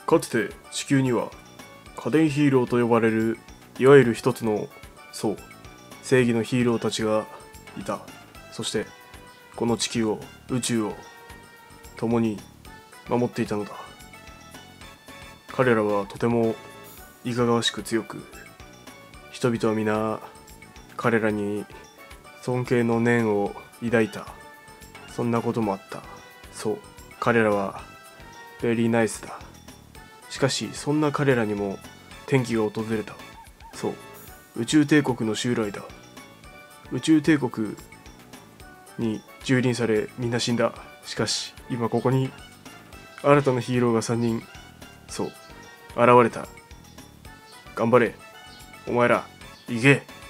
かつて地球には家電ヒーローと呼ばれるいわゆる一つのそう正義のヒーローたちがいた。そしてこの地球を宇宙を共に守っていたのだ。彼らはとてもいかがわしく強く、人々は皆彼らに尊敬の念を抱いた。そんなこともあった。そう、彼らはベリーナイスだ。しかしそんな彼らにも転機が訪れた。そう、宇宙帝国の襲来だ。宇宙帝国に蹂躙されみんな死んだ。しかし今ここに新たなヒーローが3人、そう現れた。頑張れお前ら、行け。